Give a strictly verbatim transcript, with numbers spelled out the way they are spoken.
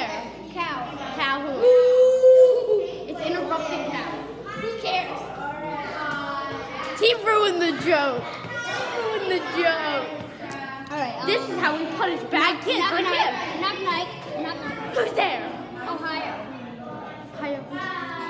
there? Cow. Cow who? It's interrupting cow. Who cares? He ruined the joke. Ruined the joke. Alright. Um, This is how we punish bad kids knock, like knock, him. knock, knock, knock, knock. Who's there? Ohio. Ohio.